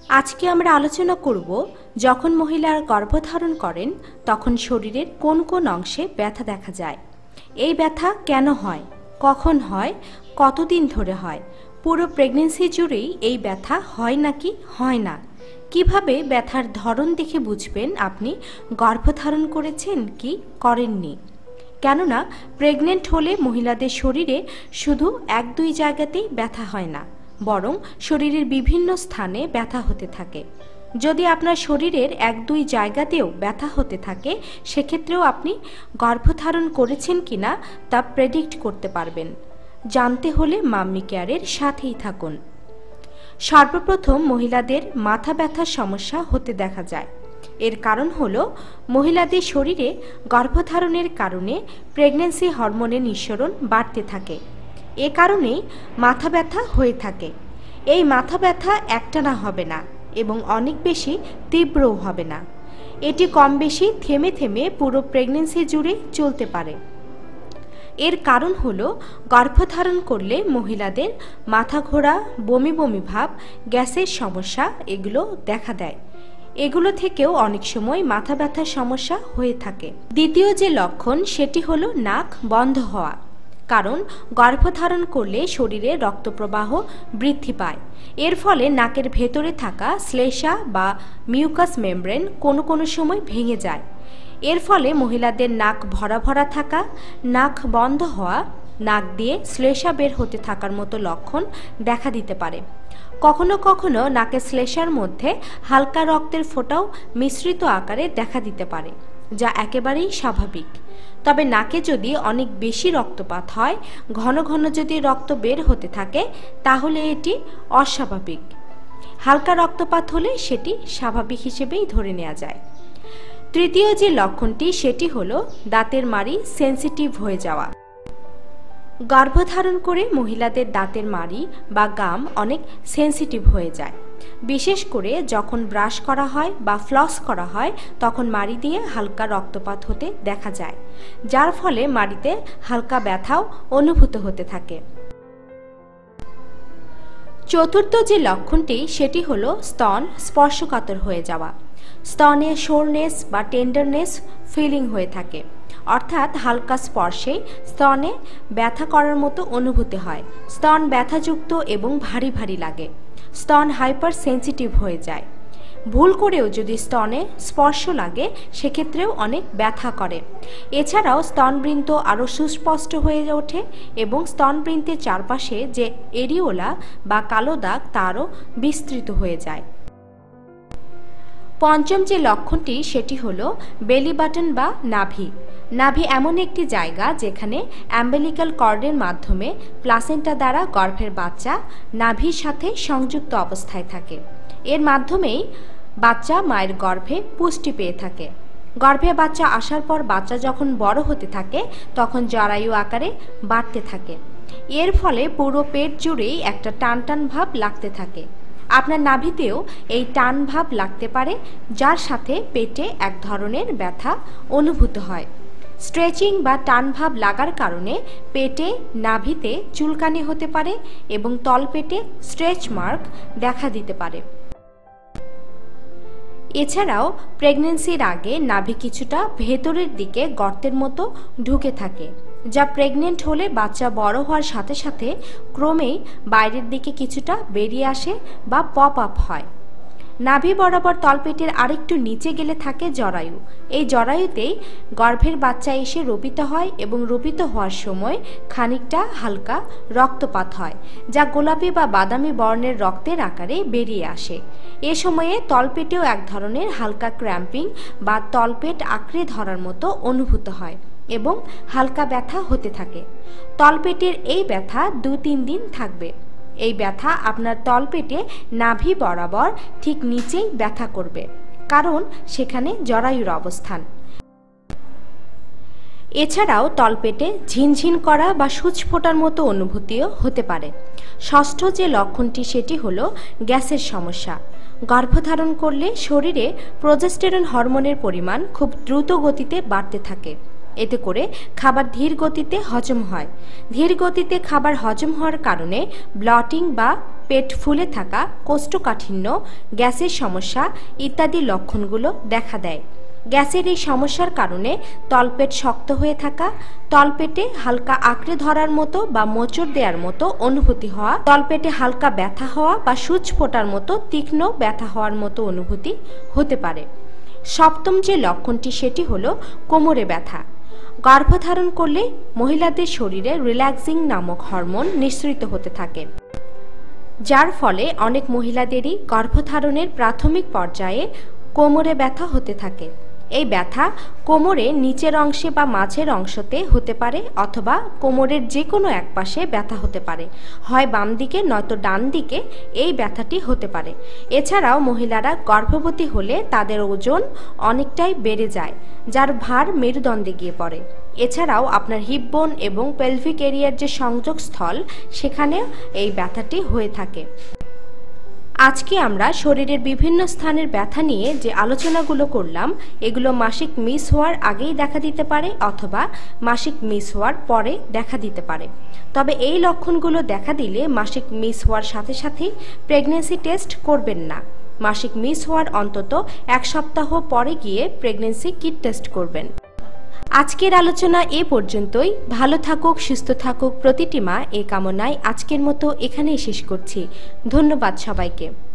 আজকে আমরা আলোচনা করব যখন মহিলারা গর্ভধারণ করেন তখন শরীরের কোন কোন অংশে ব্যথা দেখা যায়। এই ব্যথা কেন হয়, কখন হয়, কতদিন ধরে হয়, পুরো প্রেগন্যান্সি জুড়েই এই ব্যথা হয় নাকি হয় না, কিভাবে ব্যথার ধরন দেখে বুঝবেন আপনি গর্ভধারণ করেছেন কি করেননি। কেননা প্রেগনেন্ট হলে মহিলাদের শরীরে শুধু এক দুই জায়গাতেই ব্যথা হয় না, বরং শরীরের বিভিন্ন স্থানে ব্যথা হতে থাকে। যদি আপনার শরীরের এক দুই জায়গাতেও ব্যথা হতে থাকে সেক্ষেত্রেও আপনি গর্ভধারণ করেছেন কিনা তা প্রেডিক্ট করতে পারবেন। জানতে হলে মাম্মি কেয়ারের সাথেই থাকুন। সর্বপ্রথম মহিলাদের মাথা ব্যথার সমস্যা হতে দেখা যায়। এর কারণ হলো মহিলাদের শরীরে গর্ভধারণের কারণে প্রেগন্যান্সি হরমোনের নিঃসরণ বাড়তে থাকে। এ কারণেই মাথা ব্যথা হয়ে থাকে। এই মাথা ব্যথা একটানা হবে না এবং অনেক বেশি তীব্রও হবে না। এটি কম বেশি থেমে থেমে পুরো প্রেগন্যান্সি জুড়ে চলতে পারে। এর কারণ হলো গর্ভধারণ করলে মহিলাদের মাথা ঘোরা, বমি বমি ভাব, গ্যাসের সমস্যা এগুলো দেখা দেয়। এগুলো থেকেও অনেক সময় মাথা ব্যথার সমস্যা হয়ে থাকে। দ্বিতীয় যে লক্ষণ সেটি হলো নাক বন্ধ হওয়া। কারণ গর্ভধারণ করলে শরীরে রক্তপ্রবাহ বৃদ্ধি পায়। এর ফলে নাকের ভেতরে থাকা শ্লেষ্মা বা মিউকাস মেমব্রেন কোনো কোনো সময় ভেঙে যায়। এর ফলে মহিলাদের নাক ভরা ভরা থাকা, নাক বন্ধ হওয়া, নাক দিয়ে শ্লেষ্মা বের হতে থাকার মতো লক্ষণ দেখা দিতে পারে। কখনো কখনো নাকের শ্লেষ্মার মধ্যে হালকা রক্তের ফোঁটাও মিশ্রিত আকারে দেখা দিতে পারে, যা একেবারেই স্বাভাবিক। তবে নাকে যদি অনেক বেশি রক্তপাত হয়, ঘন ঘন যদি রক্ত বের হতে থাকে, তাহলে এটি অস্বাভাবিক। হালকা রক্তপাত হলে সেটি স্বাভাবিক হিসেবেই ধরে নেওয়া যায়। তৃতীয় যে লক্ষণটি সেটি হলো দাঁতের মাড়ি সেন্সিটিভ হয়ে যাওয়া। গর্ভধারণ করে মহিলাদের দাঁতের মাড়ি বা গাম অনেক সেন্সিটিভ হয়ে যায়। বিশেষ করে যখন ব্রাশ করা হয় বা ফ্লস করা হয় তখন মাড়ি দিয়ে হালকা রক্তপাত হতে দেখা যায়, যার ফলে মাড়িতে হালকা ব্যথাও অনুভূত হতে থাকে। চতুর্থ যে লক্ষণটি সেটি হলো স্তন স্পর্শকাতর হয়ে যাওয়া। স্তনে সোরনেস বা টেন্ডারনেস ফিলিং হয়ে থাকে, অর্থাৎ হালকা স্পর্শে স্তনে ব্যথা করার মতো অনুভূতি হয়। স্তন ব্যথাযুক্ত এবং ভারী ভারী লাগে। স্তন হাইপার সেন্সিটিভ হয়ে যায়। ভুল করেও যদি স্তনে স্পর্শ লাগে সেক্ষেত্রেও অনেক ব্যথা করে। এছাড়াও স্তনবৃন্ত আরও সুস্পষ্ট হয়ে ওঠে এবং স্তনবৃন্তের চারপাশে যে এরিওলা বা কালো দাগ তারও বিস্তৃত হয়ে যায়। পঞ্চম যে লক্ষণটি সেটি হলো বেলি বাটন বা নাভি। নাভি এমন একটি জায়গা যেখানে অ্যাম্বেলিক্যাল কর্ডের মাধ্যমে প্লাসেন্টা দ্বারা গর্ভের বাচ্চা নাভির সাথে সংযুক্ত অবস্থায় থাকে। এর মাধ্যমেই বাচ্চা মায়ের গর্ভে পুষ্টি পেয়ে থাকে। গর্ভে বাচ্চা আসার পর বাচ্চা যখন বড় হতে থাকে তখন জরায়ু আকারে বাড়তে থাকে। এর ফলে পুরো পেট জুড়েই একটা টান টান ভাব লাগতে থাকে। আপনার নাভিতেও এই টান ভাব লাগতে পারে, যার সাথে পেটে এক ধরনের ব্যথা অনুভূত হয়। স্ট্রেচিং বা টান ভাব লাগার কারণে পেটে, নাভিতে চুলকানি হতে পারে এবং তলপেটে স্ট্রেচ মার্ক দেখা দিতে পারে। এছাড়াও প্রেগন্যান্সির আগে নাভি কিছুটা ভেতরের দিকে গর্তের মতো ঢুকে থাকে, যা প্রেগনেন্ট হলে বাচ্চা বড় হওয়ার সাথে সাথে ক্রমেই বাইরের দিকে কিছুটা বেরিয়ে আসে বা পপ আপ হয়। নাভি বরাবর তলপেটের আরেকটু নিচে গেলে থাকে জরায়ু। এই জরায়ুতেই গর্ভের বাচ্চা এসে রোপিত হয় এবং রোপিত হওয়ার সময় খানিকটা হালকা রক্তপাত হয়, যা গোলাপি বা বাদামি বর্ণের রক্তের আকারে বেরিয়ে আসে। এ সময়ে তলপেটেও এক ধরনের হালকা ক্র্যাম্পিং বা তলপেট আঁকড়ে ধরার মতো অনুভূত হয় এবং হালকা ব্যথা হতে থাকে। তলপেটের এই ব্যথা 2-3 দিন থাকবে। এই ব্যথা আপনার তলপেটে নাভি বরাবর ঠিক নিচেই ব্যথা করবে, কারণ সেখানে জরায়ুর অবস্থান। এছাড়াও তলপেটে ঝিনঝিন করা বা সূচ ফোটার মতো অনুভূতিও হতে পারে। ষষ্ঠ যে লক্ষণটি সেটি হলো গ্যাসের সমস্যা। গর্ভধারণ করলে শরীরে প্রজেস্টেরন হরমোনের পরিমাণ খুব দ্রুত গতিতে বাড়তে থাকে। এতে করে খাবার ধীর গতিতে হজম হয়। ধীর গতিতে খাবার হজম হওয়ার কারণে ব্লটিং বা পেট ফুলে থাকা, কোষ্ঠকাঠিন্য, গ্যাসের সমস্যা ইত্যাদি লক্ষণগুলো দেখা দেয়। গ্যাসের এই সমস্যার কারণে তলপেট শক্ত হয়ে থাকা, তলপেটে হালকা আঁকড়ে ধরার মতো বা মোচড় দেওয়ার মতো অনুভূতি হওয়া, তলপেটে হালকা ব্যথা হওয়া বা সূচ ফোটার মতো তীক্ষ্ণ ব্যথা হওয়ার মতো অনুভূতি হতে পারে। সপ্তম যে লক্ষণটি সেটি হলো কোমরে ব্যথা। গর্ভধারণ করলে মহিলাদের শরীরে রিল্যাক্সিং নামক হরমোন নিঃসৃত হতে থাকে, যার ফলে অনেক মহিলাদেরই গর্ভধারণের প্রাথমিক পর্যায়ে কোমরে ব্যথা হতে থাকে। এই ব্যথা কোমরে নিচের অংশে বা মাঝের অংশতে হতে পারে, অথবা কোমরের যে কোনো এক পাশে ব্যথা হতে পারে, হয় বাম দিকে নয়তো ডান দিকে এই ব্যথাটি হতে পারে। এছাড়াও মহিলারা গর্ভবতী হলে তাদের ওজন অনেকটাই বেড়ে যায়, যার ভার মেরুদণ্ডে গিয়ে পড়ে। এছাড়াও আপনার হিপ বোন এবং পেলভিক এরিয়ার যে সংযোগস্থল, সেখানে এই ব্যথাটি হয়ে থাকে। আজকে আমরা শরীরের বিভিন্ন স্থানের ব্যথা নিয়ে যে আলোচনাগুলো করলাম, এগুলো মাসিক মিস হওয়ার আগেই দেখা দিতে পারে অথবা মাসিক মিস হওয়ার পরে দেখা দিতে পারে। তবে এই লক্ষণগুলো দেখা দিলে মাসিক মিস হওয়ার সাথে সাথেই প্রেগন্যান্সি টেস্ট করবেন না। মাসিক মিস হওয়ার অন্তত 1 সপ্তাহ পরে গিয়ে প্রেগন্যান্সি কিট টেস্ট করবেন। আজকের আলোচনা এ পর্যন্তই। ভালো থাকুক, সুস্থ থাকুক প্রতিটি মা, এই কামনায় আজকের মতো এখানেই শেষ করছি। ধন্যবাদ সবাইকে।